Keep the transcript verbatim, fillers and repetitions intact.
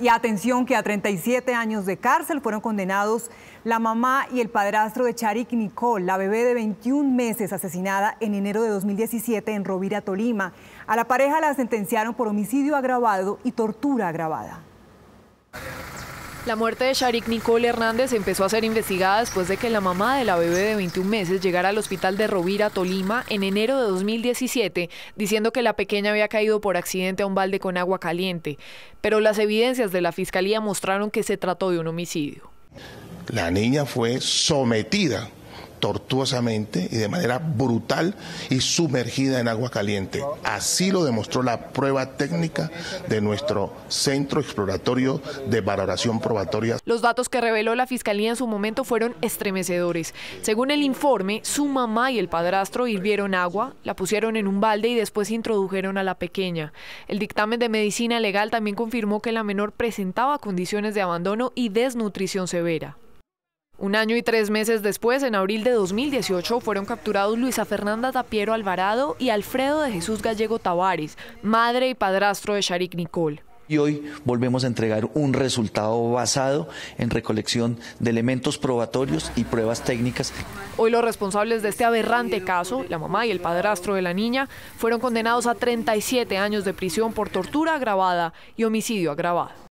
Y atención que a treinta y siete años de cárcel fueron condenados la mamá y el padrastro de Sharik Nicole, la bebé de veintiún meses asesinada en enero de dos mil diecisiete en Rovira, Tolima. A la pareja la sentenciaron por homicidio agravado y tortura agravada. La muerte de Sharik Nicole Hernández empezó a ser investigada después de que la mamá de la bebé de veintiún meses llegara al hospital de Rovira, Tolima, en enero de dos mil diecisiete, diciendo que la pequeña había caído por accidente a un balde con agua caliente. Pero las evidencias de la fiscalía mostraron que se trató de un homicidio. La niña fue sometida tortuosamente y de manera brutal y sumergida en agua caliente. Así lo demostró la prueba técnica de nuestro Centro Exploratorio de Valoración Probatoria. Los datos que reveló la Fiscalía en su momento fueron estremecedores. Según el informe, su mamá y el padrastro hirvieron agua, la pusieron en un balde y después introdujeron a la pequeña. El dictamen de medicina legal también confirmó que la menor presentaba condiciones de abandono y desnutrición severa. Un año y tres meses después, en abril de dos mil dieciocho, fueron capturados Luisa Fernanda Tapiero Alvarado y Alfredo de Jesús Gallego Tavares, madre y padrastro de Sharik Nicole. Y hoy volvemos a entregar un resultado basado en recolección de elementos probatorios y pruebas técnicas. Hoy los responsables de este aberrante caso, la mamá y el padrastro de la niña, fueron condenados a treinta y siete años de prisión por tortura agravada y homicidio agravado.